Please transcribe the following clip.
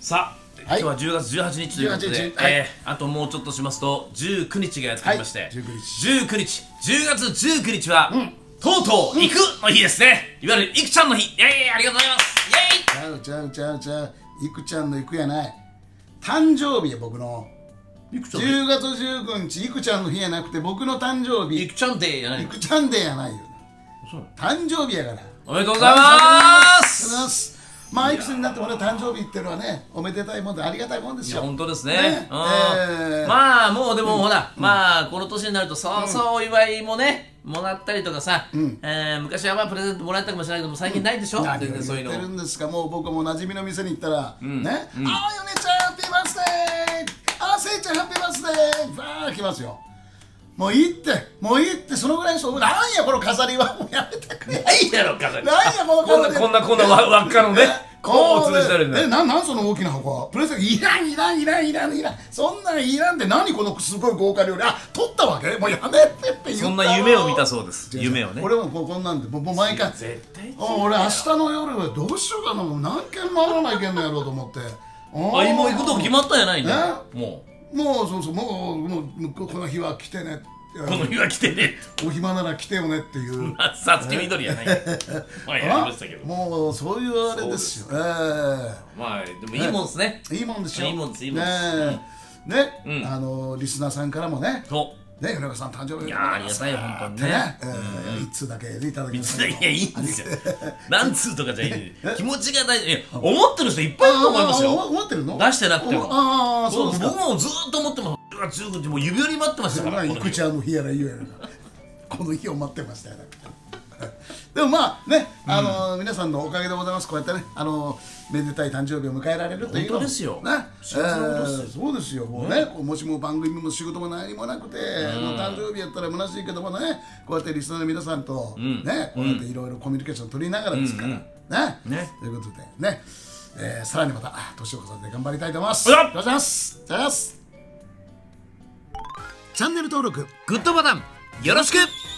さあ、今日は10月18日ということで、あともうちょっとしますと19日がやってきまして、19日、10月19日は、とうとう行くの日ですね。いわゆるいくちゃんの日。ありがとうございます。 ちゃう、いくちゃんのいくやない。誕生日や、僕の。10月19日、いくちゃんの日やなくて、僕の誕生日。 いくちゃんデーやない。 いくちゃんデーやないよ。誕生日やから。 おめでとうございます。 まあいくつになってもね、誕生日っていうのはね、おめでたいもんでありがたいもんですよ。 本当ですね。まあもうでもほら、まあこの年になるとそうそうお祝いもねもらったりとかさ、昔はまあプレゼントもらえたかもしれないけども最近ないでしょ。全然そういうの。 言ってるんですか。もう僕も馴染みの店に行ったらね、ああヨネちゃんハッピーバースデー、ああせいちゃんハッピーバースデー、バー来ますよ。もういいって、そのぐらいなんやこの飾りはもうやめてくれ。 ないやろ飾り。 なんやこんな輪っかのね。こう吊るしてあるんだよ。 なんその大きな箱は。プレゼントいらん。そんなんいらんって何このすごい豪華料理。あ、取ったわけ？もうやめてって言った。 そんな夢を見たそうです。夢をね。 俺はこんなんでもう毎回。 絶対。 俺明日の夜はどうしようかな。もう何軒回らないけんのやろうと思って。 もう行くとこ決まったんやないんだ。もうそう、もうこの日は来てね。 この日は来てね。 お暇なら来てよねっていう。 さつきみどりやない。まあやりましたけど。 もうそういうあれですよ。 まあでもいいもんですね。 いいもんですよ。 いいもんです。 ね、リスナーさんからもね。ね、米川さん誕生日。 いやありがたいよ本当にね。 一通だけいただきました。 いやいいんですよ。何通とかじゃいい。気持ちが大事。思ってる人いっぱいいると思いますよ。 思ってるの？ 出してなくても。 ああ、そうですか。 僕もずっと思ってます。10日もう指折り待ってましたから。 いくちゃんの日やら言うやら。この日を待ってましたよ。でもまあね、皆さんのおかげでございます。こうやってね、めでたい誕生日を迎えられるというの。 本当ですよ。 そうですよ。もうね、もしも番組も仕事も何もなくて、誕生日やったら虚しいけどもね、こうやってリスナーの皆さんとね、こうやっていろいろコミュニケーション取りながらですからね。ということでね、さらにまた年を重ねて頑張りたいと思います。お願いします。チャンネル登録、 グッドボタンよろしく。